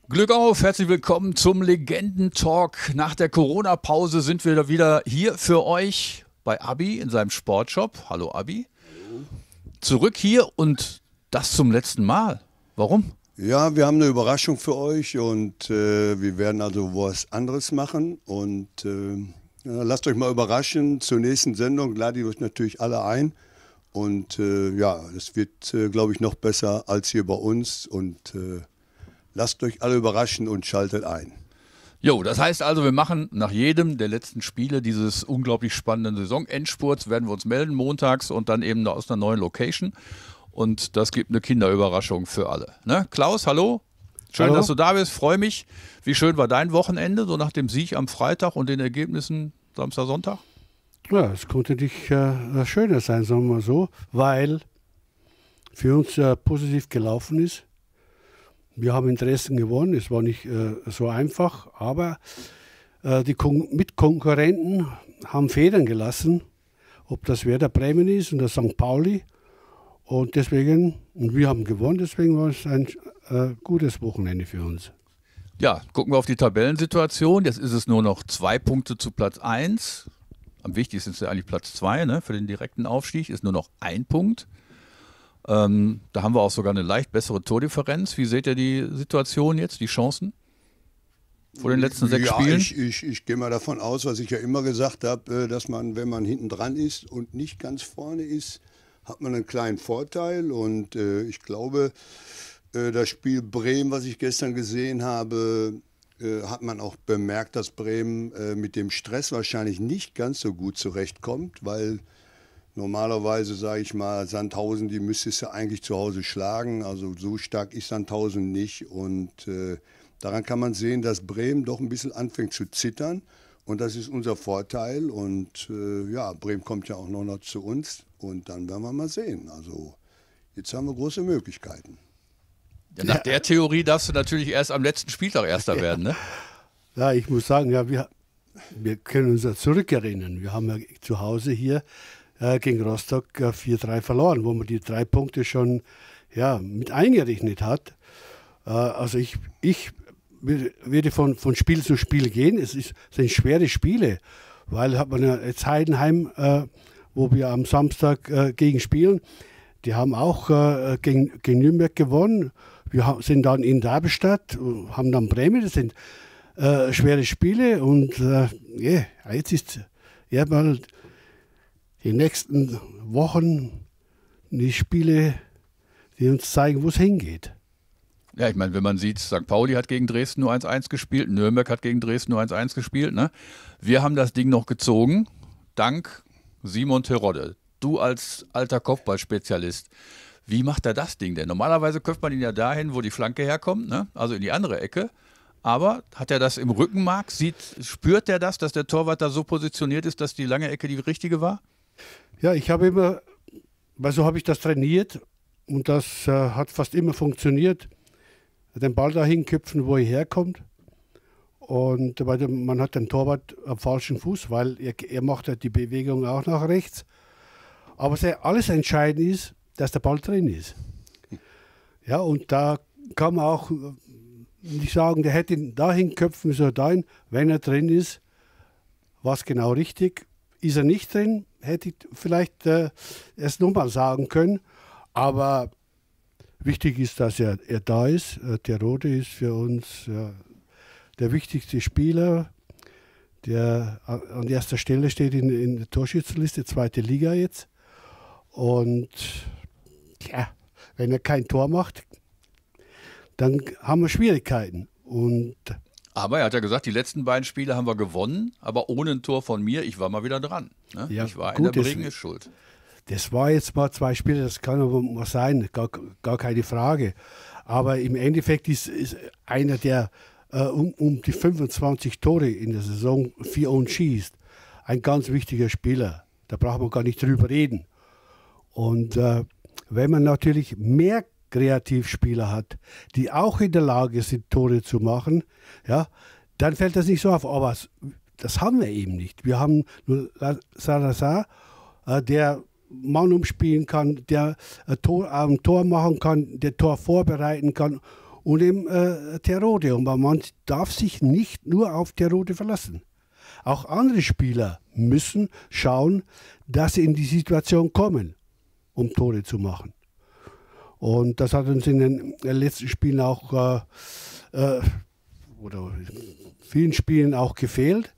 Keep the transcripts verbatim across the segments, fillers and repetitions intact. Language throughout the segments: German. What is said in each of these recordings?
Glück auf, herzlich willkommen zum Legenden-Talk. Nach der Corona-Pause sind wir wieder hier für euch bei Abi in seinem Sportshop. Hallo Abi. Hallo. Zurück hier und das zum letzten Mal. Warum? Ja, wir haben eine Überraschung für euch und äh, wir werden also was anderes machen. Und äh, ja, lasst euch mal überraschen. Zur nächsten Sendung lade ich euch natürlich alle ein. Und äh, ja, es wird, äh, glaube ich, noch besser als hier bei uns. Und äh, lasst euch alle überraschen und schaltet ein. Jo, das heißt also, wir machen nach jedem der letzten Spiele dieses unglaublich spannenden Saisonendspurts, werden wir uns melden montags und dann eben aus einer neuen Location. Und das gibt eine Kinderüberraschung für alle. Ne? Klaus, hallo. Schön, hallo. Dass du da bist. Freue mich. Wie schön war dein Wochenende, so nach dem Sieg am Freitag und den Ergebnissen Samstag, Sonntag? Ja, es konnte nicht äh, schöner sein, sagen wir mal so, weil für uns äh, positiv gelaufen ist. Wir haben in Dresden gewonnen, es war nicht äh, so einfach, aber äh, die Kon Mitkonkurrenten haben Federn gelassen, ob das Werder Bremen ist und das Sankt Pauli. Und deswegen, und wir haben gewonnen, deswegen war es ein äh, gutes Wochenende für uns. Ja, gucken wir auf die Tabellensituation. Jetzt ist es nur noch zwei Punkte zu Platz eins. Am wichtigsten ist ja eigentlich Platz zwei, ne? Für den direkten Aufstieg ist nur noch ein Punkt. Ähm, da haben wir auch sogar eine leicht bessere Tordifferenz. Wie seht ihr die Situation jetzt, die Chancen vor den letzten sechs ja, Spielen? Ich, ich, ich gehe mal davon aus, was ich ja immer gesagt habe, dass man, wenn man hinten dran ist und nicht ganz vorne ist, hat man einen kleinen Vorteil. Und äh, ich glaube, äh, das Spiel Bremen, was ich gestern gesehen habe, äh, hat man auch bemerkt, dass Bremen äh, mit dem Stress wahrscheinlich nicht ganz so gut zurechtkommt, weil normalerweise, sage ich mal, Sandhausen, die müsstest du eigentlich zu Hause schlagen. Also so stark ist Sandhausen nicht. Und äh, daran kann man sehen, dass Bremen doch ein bisschen anfängt zu zittern. Und das ist unser Vorteil. Und äh, ja, Bremen kommt ja auch noch, noch zu uns. Und dann werden wir mal sehen. Also jetzt haben wir große Möglichkeiten. Ja, nach der Theorie darfst du natürlich erst am letzten Spieltag Erster ja. werden, ne? Ja, ich muss sagen, ja, wir, wir können uns ja zurückerinnern. Wir haben ja zu Hause hier äh, gegen Rostock äh, vier drei verloren, wo man die drei Punkte schon ja, mit eingerechnet hat. Äh, also ich, ich würde von, von Spiel zu Spiel gehen. Es ist, es sind schwere Spiele, weil hat man ja jetzt Heidenheim, äh, wo wir am Samstag äh, gegen spielen, die haben auch äh, gegen, gegen Nürnberg gewonnen. Wir sind dann in Darmstadt, haben dann Bremen, das sind äh, schwere Spiele und äh, yeah, jetzt ist ja mal die nächsten Wochen die Spiele, die uns zeigen, wo es hingeht. Ja, ich meine, wenn man sieht, Sankt Pauli hat gegen Dresden nur eins eins gespielt, Nürnberg hat gegen Dresden nur eins eins gespielt. Ne? Wir haben das Ding noch gezogen, dank Simon Terodde. Du als alter Kopfballspezialist, wie macht er das Ding denn? Normalerweise köpft man ihn ja dahin, wo die Flanke herkommt, ne? Also in die andere Ecke. Aber hat er das im Rückenmark? Sieht, spürt er das, dass der Torwart da so positioniert ist, dass die lange Ecke die richtige war? Ja, ich habe immer, weil so habe ich das trainiert und das äh, hat fast immer funktioniert. Den Ball dahin köpfen, wo er herkommt. Und weil man hat den Torwart am falschen Fuß, weil er, er macht ja die Bewegung auch nach rechts. Aber sehr, alles entscheidend ist, dass der Ball drin ist. Ja, und da kann man auch nicht sagen, der hätte ihn dahin köpfen müssen oder dahin. Wenn er drin ist, war es genau richtig. Ist er nicht drin, hätte ich vielleicht äh, erst nochmal sagen können. Aber wichtig ist, dass er, er da ist. Der Rote ist für uns ja, der wichtigste Spieler, der an erster Stelle steht in, in der Torschützenliste, zweite Liga jetzt. Und ja, wenn er kein Tor macht, dann haben wir Schwierigkeiten. Und aber er hat ja gesagt, die letzten beiden Spiele haben wir gewonnen, aber ohne ein Tor von mir. Ich war mal wieder dran. Ne? Ja, ich war gut, in der Bringen ist schuld. Das war jetzt mal zwei Spiele, das kann aber mal sein, gar, gar keine Frage. Aber im Endeffekt ist, ist einer, der äh, um, um die fünfundzwanzig Tore in der Saison für uns schießt, ein ganz wichtiger Spieler. Da braucht man gar nicht drüber reden. Und äh, wenn man natürlich mehr Kreativspieler hat, die auch in der Lage sind, Tore zu machen, ja, dann fällt das nicht so auf. Aber das haben wir eben nicht. Wir haben nur Salazar, äh, der Mann umspielen kann, der ein Tor, ein Tor machen kann, der Tor vorbereiten kann und eben äh, Terodde. Und man darf sich nicht nur auf Terodde verlassen. Auch andere Spieler müssen schauen, dass sie in die Situation kommen, um Tore zu machen. Und das hat uns in den letzten Spielen auch, äh, äh, oder vielen Spielen auch gefehlt.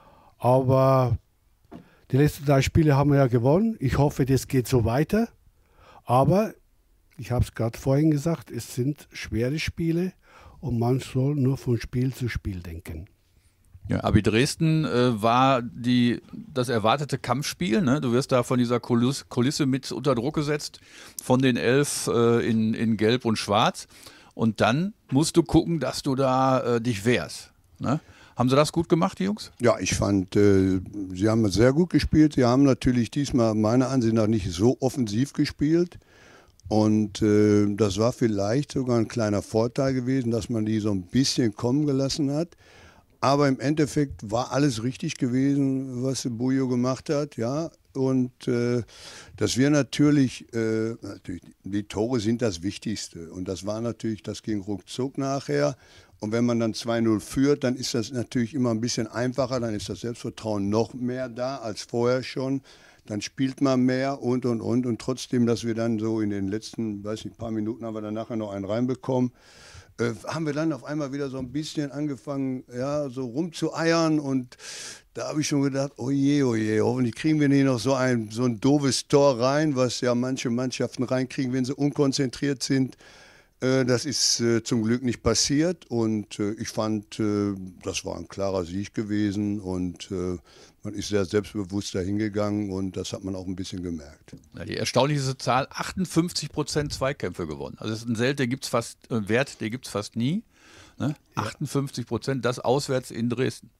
Aber die letzten drei Spiele haben wir ja gewonnen. Ich hoffe, das geht so weiter. Aber ich habe es gerade vorhin gesagt, es sind schwere Spiele und man soll nur von Spiel zu Spiel denken. Ja, A B Dresden äh, war die, das erwartete Kampfspiel. Ne? Du wirst da von dieser Kulisse, Kulisse mit unter Druck gesetzt, von den elf äh, in, in Gelb und Schwarz. Und dann musst du gucken, dass du da äh, dich wehrst. Ne? Haben sie das gut gemacht, die Jungs? Ja, ich fand, äh, sie haben sehr gut gespielt. Sie haben natürlich diesmal meiner Ansicht nach nicht so offensiv gespielt. Und äh, das war vielleicht sogar ein kleiner Vorteil gewesen, dass man die so ein bisschen kommen gelassen hat. Aber im Endeffekt war alles richtig gewesen, was Bujo gemacht hat, ja. Und äh, dass wir natürlich, äh, natürlich, die Tore sind das Wichtigste. Und das war natürlich, das ging ruckzuck nachher. Und wenn man dann zwei null führt, dann ist das natürlich immer ein bisschen einfacher. Dann ist das Selbstvertrauen noch mehr da als vorher schon. Dann spielt man mehr und, und, und. Und trotzdem, dass wir dann so in den letzten, weiß nicht, paar Minuten haben wir dann nachher noch einen reinbekommen. Äh, haben wir dann auf einmal wieder so ein bisschen angefangen, ja, so rumzueiern und da habe ich schon gedacht, oh je, oh je, hoffentlich kriegen wir nicht noch so ein, so ein doofes Tor rein, was ja manche Mannschaften reinkriegen, wenn sie unkonzentriert sind. Äh, das ist äh, zum Glück nicht passiert und äh, ich fand, äh, das war ein klarer Sieg gewesen und äh, man ist sehr selbstbewusst dahingegangen und das hat man auch ein bisschen gemerkt. Ja, die erstaunlichste Zahl, achtundfünfzig Prozent Zweikämpfe gewonnen. Also das ist ein Wert, der gibt es fast, äh, Wert, der gibt's fast nie. Ne? Ja. achtundfünfzig Prozent, das auswärts in Dresden.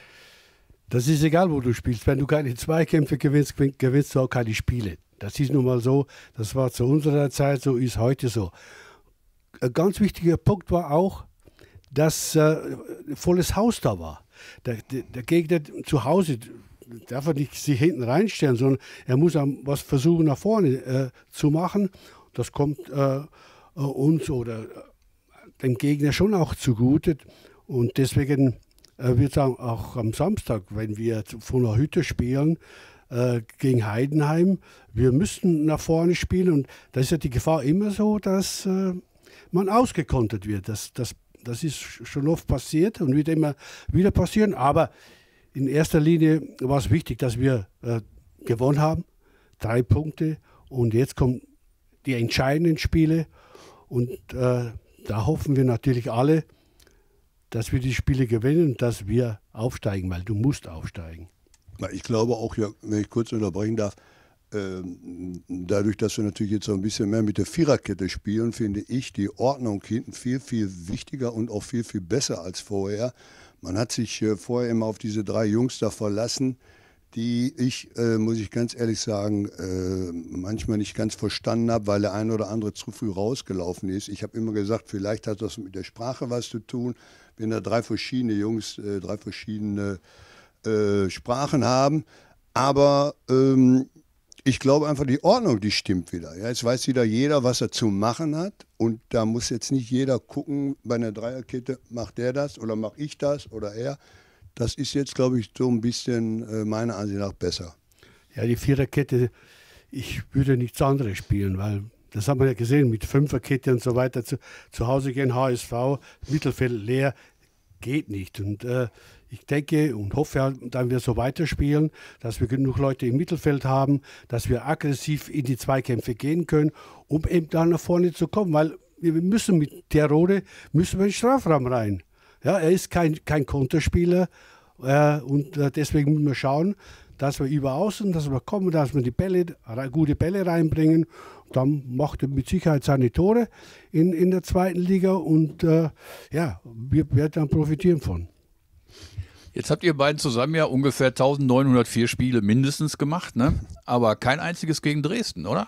Das ist egal, wo du spielst. Wenn du keine Zweikämpfe gewinnst, gewinnst du auch keine Spiele. Das ist nun mal so, das war zu unserer Zeit so, ist heute so. Ein ganz wichtiger Punkt war auch, dass äh, volles Haus da war. Der, der, der Gegner zu Hause darf er nicht sich hinten reinstellen, sondern er muss was versuchen nach vorne äh, zu machen. Das kommt äh, uns oder dem Gegner schon auch zugute. Und deswegen äh, wird es auch am Samstag, wenn wir von der Hütte spielen, äh, gegen Heidenheim, wir müssen nach vorne spielen. Und da ist ja die Gefahr immer so, dass äh, man ausgekontert wird. Das, das Das ist schon oft passiert und wird immer wieder passieren. Aber in erster Linie war es wichtig, dass wir äh, gewonnen haben. Drei Punkte. Und jetzt kommen die entscheidenden Spiele. Und äh, da hoffen wir natürlich alle, dass wir die Spiele gewinnen und dass wir aufsteigen, weil du musst aufsteigen. Ich glaube auch, ja, wenn ich kurz unterbrechen darf, dadurch, dass wir natürlich jetzt so ein bisschen mehr mit der Viererkette spielen, finde ich die Ordnung hinten viel, viel wichtiger und auch viel, viel besser als vorher. Man hat sich vorher immer auf diese drei Jungs da verlassen, die ich, äh, muss ich ganz ehrlich sagen, äh, manchmal nicht ganz verstanden habe, weil der eine oder andere zu früh rausgelaufen ist. Ich habe immer gesagt, vielleicht hat das mit der Sprache was zu tun, wenn da drei verschiedene Jungs, äh, drei verschiedene äh, Sprachen haben. Aber ähm, ich glaube einfach, die Ordnung, die stimmt wieder. Ja, jetzt weiß wieder jeder, was er zu machen hat. Und da muss jetzt nicht jeder gucken, bei einer Dreierkette, macht der das oder mache ich das oder er. Das ist jetzt, glaube ich, so ein bisschen äh, meiner Ansicht nach besser. Ja, die Viererkette, ich würde nichts anderes spielen, weil das haben wir ja gesehen mit Fünferkette und so weiter. Zu, zu Hause gehen H S V, Mittelfeld leer, geht nicht. Und äh, ich denke und hoffe, dass wir so weiterspielen, dass wir genug Leute im Mittelfeld haben, dass wir aggressiv in die Zweikämpfe gehen können, um eben dann nach vorne zu kommen. Weil wir müssen mit Terodde müssen wir in den Strafraum rein. Ja, er ist kein, kein Konterspieler äh, und äh, deswegen müssen wir schauen, dass wir über außen, dass wir kommen, dass wir die Bälle, gute Bälle reinbringen. Dann macht er mit Sicherheit seine Tore in, in der zweiten Liga und äh, ja, wir werden dann profitieren von. Jetzt habt ihr beiden zusammen ja ungefähr eintausendneunhundertvier Spiele mindestens gemacht, ne? Aber kein einziges gegen Dresden, oder?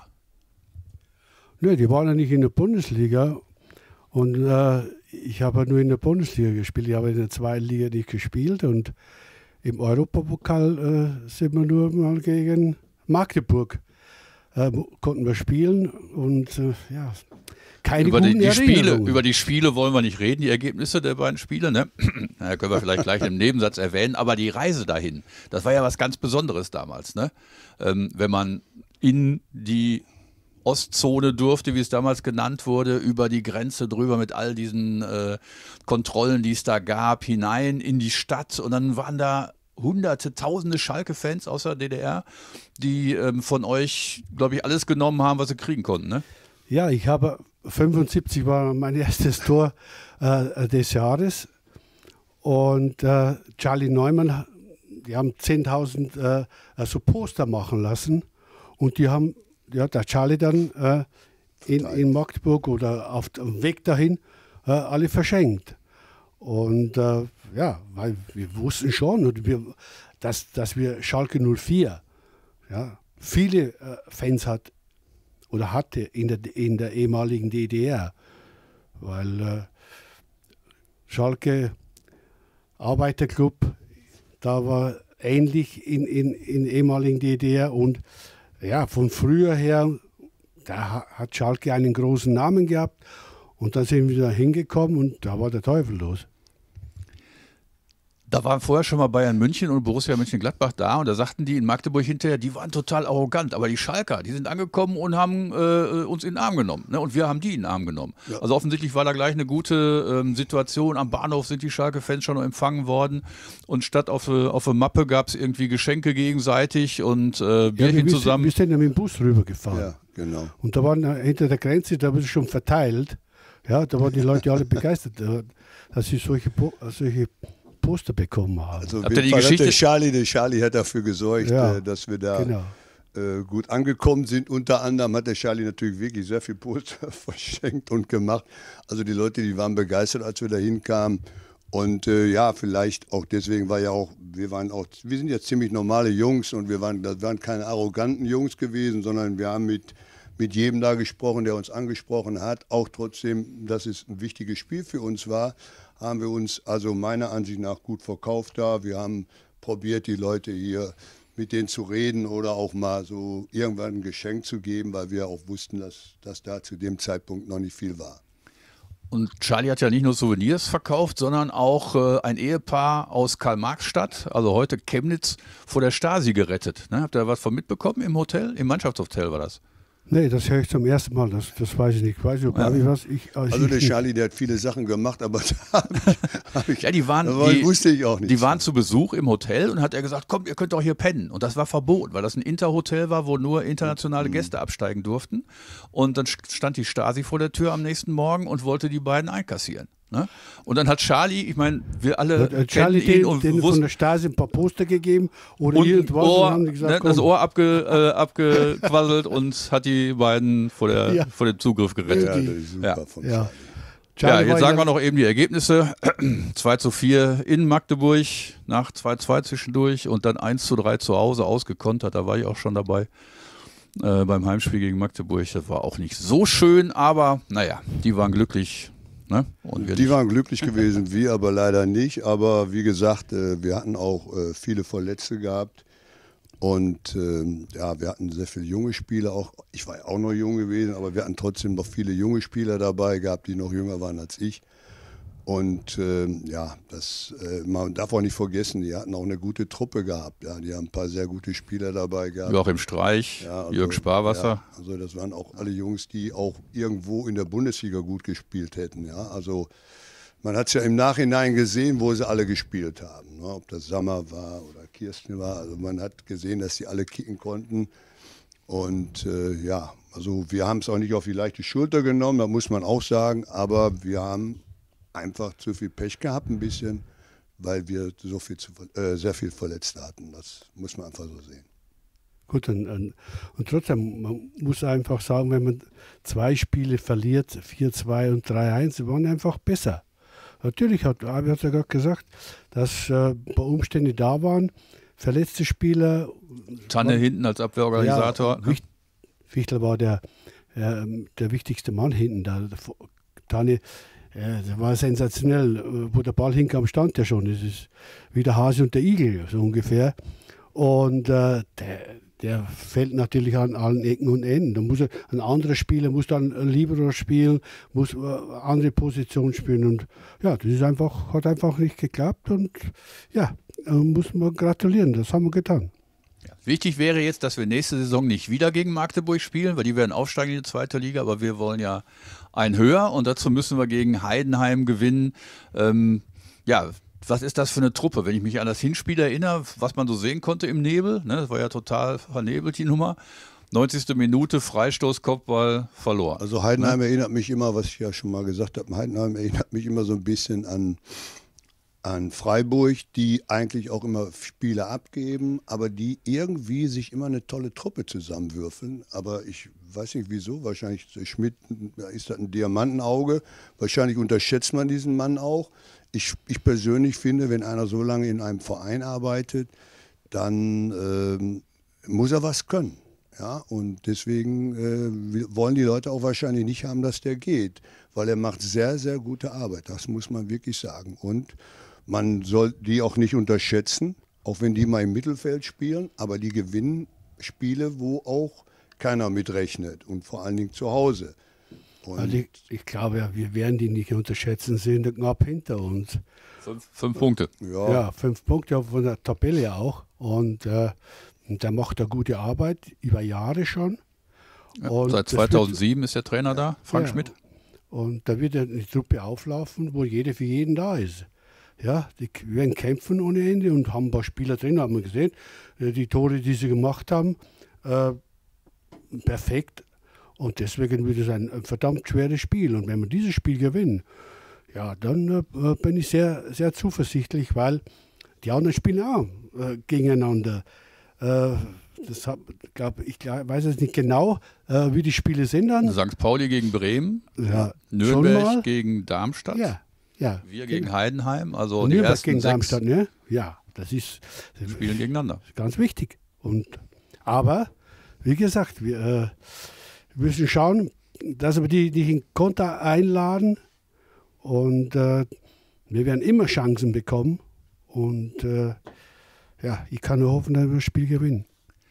Nö, die waren ja nicht in der Bundesliga und äh, ich habe ja nur in der Bundesliga gespielt. Ich habe in der zweiten Liga nicht gespielt und im Europapokal äh, sind wir nur mal gegen Magdeburg äh, konnten wir spielen und äh, ja, keine über guten die, die Spiele, Erinnerungen. über die Spiele wollen wir nicht reden, die Ergebnisse der beiden Spiele, ne? Da können wir vielleicht gleich im Nebensatz erwähnen, aber die Reise dahin, das war ja was ganz Besonderes damals, ne? Ähm, wenn man in die Ostzone durfte, wie es damals genannt wurde, über die Grenze drüber mit all diesen äh, Kontrollen, die es da gab, hinein in die Stadt und dann waren da hunderte, tausende Schalke-Fans aus der D D R, die ähm, von euch, glaube ich, alles genommen haben, was sie kriegen konnten, ne? Ja, ich habe fünfundsiebzig war mein erstes Tor äh, des Jahres und äh, Charlie Neumann, die haben zehntausend äh, also Poster machen lassen und die haben ja, der Charlie dann äh, in, in Magdeburg oder auf dem Weg dahin äh, alle verschenkt. Und äh, ja, weil wir wussten schon, und wir, dass, dass wir Schalke null vier ja, viele äh, Fans hat oder hatte in der, in der ehemaligen D D R. Weil äh, Schalke Arbeiterclub, da war ähnlich in, in, in ehemaligen D D R und ja, von früher her, da hat Schalke einen großen Namen gehabt und dann sind wir da hingekommen und da war der Teufel los. Da waren vorher schon mal Bayern München und Borussia Mönchengladbach da und da sagten die in Magdeburg hinterher, die waren total arrogant, aber die Schalker, die sind angekommen und haben äh, uns in den Arm genommen, ne? Und wir haben die in den Arm genommen. Ja. Also offensichtlich war da gleich eine gute ähm, Situation, am Bahnhof sind die Schalke-Fans schon empfangen worden und statt auf auf der Mappe gab es irgendwie Geschenke gegenseitig und äh, Bierchen ja, wir zusammen. Sind, wir sind ja mit dem Bus rübergefahren. Ja, genau. Und da waren hinter der Grenze, da wurde schon verteilt, ja, da waren die Leute alle begeistert, dass sie solche, solche Poster bekommen haben. Also Habt ihr die Geschichte? Der Charlie, der Charlie hat dafür gesorgt, ja, dass wir da genau. äh, gut angekommen sind. Unter anderem hat der Charlie natürlich wirklich sehr viel Poster verschenkt und gemacht. Also die Leute, die waren begeistert, als wir da hinkamen. Und äh, ja, vielleicht auch deswegen war ja auch, wir waren auch, wir sind ja ziemlich normale Jungs und wir waren, das waren keine arroganten Jungs gewesen, sondern wir haben mit, mit jedem da gesprochen, der uns angesprochen hat. Auch trotzdem, dass es ein wichtiges Spiel für uns war, haben wir uns also meiner Ansicht nach gut verkauft da. Wir haben probiert, die Leute hier mit denen zu reden oder auch mal so irgendwann ein Geschenk zu geben, weil wir auch wussten, dass, dass da zu dem Zeitpunkt noch nicht viel war. Und Charlie hat ja nicht nur Souvenirs verkauft, sondern auch äh, ein Ehepaar aus Karl-Marx-Stadt, also heute Chemnitz, vor der Stasi gerettet. Ne? Habt ihr was von mitbekommen im Hotel? Im Mannschaftshotel war das. Nee, das höre ich zum ersten Mal, das, das weiß ich nicht. Weiß ich, ja. ich was, ich, also also ich der nicht. Charlie, der hat viele Sachen gemacht, aber da hab ich, hab ich, ja, die waren, das die, wusste ich auch nicht. Die waren zu Besuch im Hotel und hat er gesagt, kommt, ihr könnt doch hier pennen. Und das war verboten, weil das ein Interhotel war, wo nur internationale Gäste absteigen durften. Und dann stand die Stasi vor der Tür am nächsten Morgen und wollte die beiden einkassieren. Ne? Und dann hat Charlie, ich meine, wir alle hat, äh, Charlie kennen ihn den, und den wussten, von der Stasi ein paar Poster gegeben oder und irgendwas Ohr, und haben die gesagt, ne, komm. das Ohr abge, äh, abgequasselt und hat die beiden vor, der, Ja. vor dem Zugriff gerettet. Ja, das ist super Ja. von Ja. Charlie. Ja, Charlie jetzt war sagen ja- wir noch eben die Ergebnisse. zwei zu vier in Magdeburg, nach zwei zu zwei zwischendurch und dann eins zu drei zu Hause ausgekontert. Da war ich auch schon dabei äh, beim Heimspiel gegen Magdeburg. Das war auch nicht so schön, aber naja, die waren glücklich. Ne? Und wir Die nicht. waren glücklich gewesen, wir aber leider nicht. Aber wie gesagt, äh, wir hatten auch äh, viele Verletzte gehabt. Und ähm, ja, wir hatten sehr viele junge Spieler. Auch, ich war ja auch noch jung gewesen, aber wir hatten trotzdem noch viele junge Spieler dabei gehabt, die noch jünger waren als ich. Und ähm, ja, das, äh, man darf auch nicht vergessen, die hatten auch eine gute Truppe gehabt. Ja, die haben ein paar sehr gute Spieler dabei gehabt. Joachim Streich, Ja, also, Jörg Sparwasser. Ja, also das waren auch alle Jungs, die auch irgendwo in der Bundesliga gut gespielt hätten. Ja, also man hat es ja im Nachhinein gesehen, wo sie alle gespielt haben. Ne? Ob das Sammer war oder Kirsten war. Also man hat gesehen, dass sie alle kicken konnten. Und äh, ja, also wir haben es auch nicht auf die leichte Schulter genommen, da muss man auch sagen. Aber wir haben einfach zu viel Pech gehabt ein bisschen, weil wir so viel zu, äh, sehr viel Verletzte hatten. Das muss man einfach so sehen. Gut, und, und, und trotzdem, man muss einfach sagen, wenn man zwei Spiele verliert, vier zwei und drei eins, sie waren einfach besser. Natürlich hat Abi hat ja gerade gesagt, dass äh, ein paar Umstände da waren, verletzte Spieler. Tanne war, hinten als Abwehrorganisator. Ja, Wicht, Wichtel war der, äh, der wichtigste Mann hinten. Da, der, Tanne, äh, das war sensationell. Wo der Ball hinkam, stand der schon. Das ist wie der Hase und der Igel, so ungefähr. Und äh, der, der fällt natürlich an allen Ecken und Enden. Da muss er, ein anderer Spieler muss dann Libero spielen, muss eine andere Position spielen. Und ja, das ist einfach, hat einfach nicht geklappt. Und ja, muss man gratulieren, das haben wir getan. Ja. Wichtig wäre jetzt, dass wir nächste Saison nicht wieder gegen Magdeburg spielen, weil die werden aufsteigen in die zweite Liga, aber wir wollen ja ein höher und dazu müssen wir gegen Heidenheim gewinnen. Ähm, ja, was ist das für eine Truppe? Wenn ich mich an das Hinspiel erinnere, was man so sehen konnte im Nebel, ne, das war ja total vernebelt, die Nummer. neunzigste Minute, Freistoß, Kopfball, verloren. Also Heidenheim ne? erinnert mich immer, was ich ja schon mal gesagt habe, Heidenheim erinnert mich immer so ein bisschen an, an Freiburg, die eigentlich auch immer Spiele abgeben, aber die irgendwie sich immer eine tolle Truppe zusammenwürfeln. Aber ich weiß nicht wieso, wahrscheinlich Schmidt, da ist das ein Diamantenauge, wahrscheinlich unterschätzt man diesen Mann auch. Ich, ich persönlich finde, wenn einer so lange in einem Verein arbeitet, dann ähm, muss er was können. Ja? Und deswegen äh, wollen die Leute auch wahrscheinlich nicht haben, dass der geht, weil er macht sehr, sehr gute Arbeit. Das muss man wirklich sagen. Und man soll die auch nicht unterschätzen, auch wenn die mal im Mittelfeld spielen, aber die gewinnen Spiele, wo auch keiner mitrechnet und vor allen Dingen zu Hause. Also ich, ich glaube, ja, wir werden die nicht unterschätzen, sind knapp hinter uns. Fünf, fünf Punkte. Ja. ja, fünf Punkte von der Tabelle auch. Und äh, der macht da gute Arbeit, über Jahre schon. Ja, seit zweitausendsieben wird, ist der Trainer da, Frank ja, Schmidt. Und da wird eine Truppe auflaufen, wo jeder für jeden da ist. Ja, die werden kämpfen ohne Ende und haben ein paar Spieler drin, haben wir gesehen. Die Tore, die sie gemacht haben, äh, perfekt. Und deswegen wird es ein, ein verdammt schweres Spiel. Und wenn wir dieses Spiel gewinnen, ja, dann äh, bin ich sehr, sehr zuversichtlich, weil die anderen spielen auch äh, gegeneinander. Äh, das hab, glaub, ich glaub, weiß jetzt nicht genau, äh, wie die Spiele sind dann. Sankt Pauli gegen Bremen, ja, Nürnberg gegen Darmstadt, ja, ja, wir gegen Heidenheim. Also und die Nürnberg ersten gegen sechs Darmstadt, ne? Ja, das ist das spielen gegeneinander. Ganz wichtig. Und, aber, wie gesagt, wir äh, Wir müssen schauen, dass wir die, die in Konter einladen und äh, wir werden immer Chancen bekommen und äh, ja, ich kann nur hoffen, dass wir das Spiel gewinnen.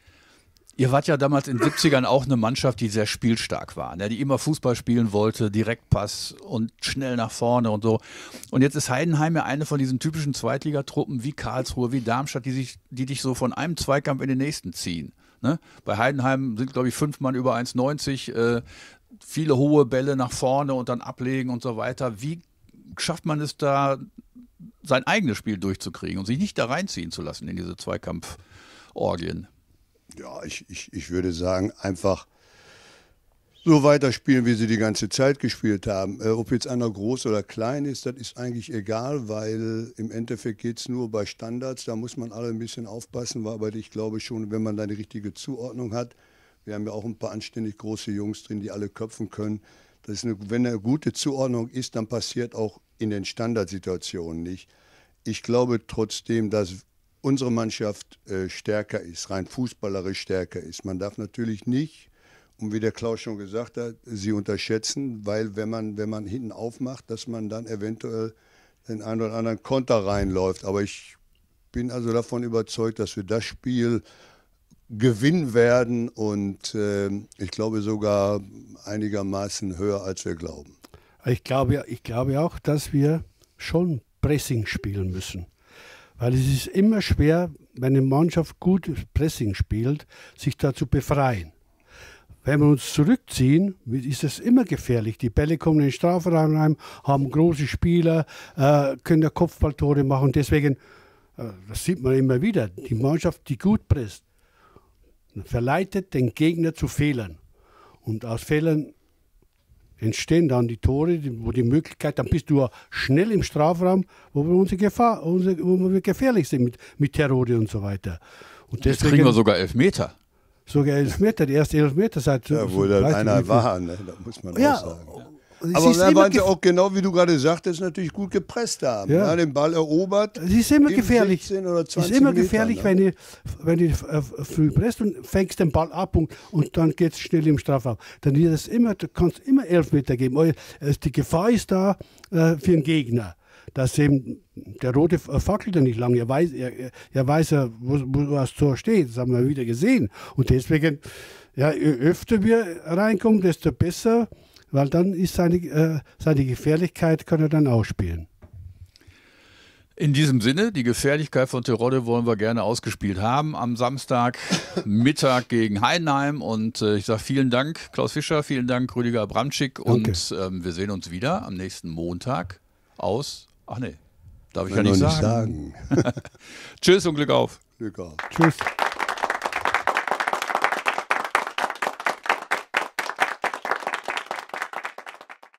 Ihr wart ja damals in den siebzigern auch eine Mannschaft, die sehr spielstark war, ne? Die immer Fußball spielen wollte, Direktpass und schnell nach vorne und so. Und jetzt ist Heidenheim ja eine von diesen typischen Zweitligatruppen wie Karlsruhe, wie Darmstadt, die, sich, die dich so von einem Zweikampf in den nächsten ziehen. Ne? Bei Heidenheim sind, glaube ich, fünf Mann über eins neunzig, äh, viele hohe Bälle nach vorne und dann ablegen und so weiter. Wie schafft man es da, sein eigenes Spiel durchzukriegen und sich nicht da reinziehen zu lassen in diese Zweikampforgien? Ja, ich, ich, ich würde sagen, einfach so weiterspielen, wie sie die ganze Zeit gespielt haben. Äh, ob jetzt einer groß oder klein ist, das ist eigentlich egal, weil im Endeffekt geht es nur bei Standards. Da muss man alle ein bisschen aufpassen, aber ich glaube schon, wenn man da die richtige Zuordnung hat, wir haben ja auch ein paar anständig große Jungs drin, die alle köpfen können. Das ist eine, wenn eine gute Zuordnung ist, dann passiert auch in den Standardsituationen nicht. Ich glaube trotzdem, dass unsere Mannschaft äh, stärker ist, rein fußballerisch stärker ist. Man darf natürlich nicht, und wie der Klaus schon gesagt hat, sie unterschätzen, weil wenn man, wenn man hinten aufmacht, dass man dann eventuell den einen oder anderen Konter reinläuft. Aber ich bin also davon überzeugt, dass wir das Spiel gewinnen werden und äh, ich glaube sogar einigermaßen höher, als wir glauben. Ich glaube, ich glaube auch, dass wir schon Pressing spielen müssen. Weil es ist immer schwer, wenn eine Mannschaft gut Pressing spielt, sich da zu befreien. Wenn wir uns zurückziehen, ist es immer gefährlich. Die Bälle kommen in den Strafraum rein, haben große Spieler, äh, können da Kopfballtore machen. Deswegen, äh, das sieht man immer wieder, die Mannschaft, die gut presst, verleitet den Gegner zu Fehlern. Und aus Fehlern entstehen dann die Tore, wo die Möglichkeit, dann bist du schnell im Strafraum, wo wir unsere Gefahr, unsere, wo wir gefährlich sind mit, mit Terrore und so weiter. Und deswegen, jetzt kriegen wir sogar Elfmeter. Sogar Elfmeter, die erste Elfmeter seit... Ja, wo dann einer war, ne? Da muss man ja, auch sagen. Ja. Aber da waren sie auch genau, wie du gerade sagtest, natürlich gut gepresst haben. Ja. Ja, den Ball erobert. Es ist immer gefährlich. Es ist immer Meter, gefährlich, ne? wenn du, wenn du äh, früh presst und fängst den Ball ab und, und dann geht es schnell im Strafraum. Dann ist immer, du kannst immer Elfmeter geben. Die Gefahr ist da äh, für den Gegner. dass eben der rote fackelt ja nicht lange. Er weiß, er, er weiß ja, wo, wo das Tor steht. Das haben wir wieder gesehen. Und deswegen, ja, je öfter wir reinkommen, desto besser, weil dann ist seine, äh, seine Gefährlichkeit, kann er dann ausspielen. In diesem Sinne, die Gefährlichkeit von Terodde wollen wir gerne ausgespielt haben am Samstag Mittag gegen Heidenheim. Und äh, ich sage vielen Dank, Klaus Fischer, vielen Dank, Rüdiger Abramczyk. Und ähm, wir sehen uns wieder am nächsten Montag aus, ach nee, darf ich ja nicht sagen. nicht sagen. Tschüss und Glück auf. Glück auf. Tschüss.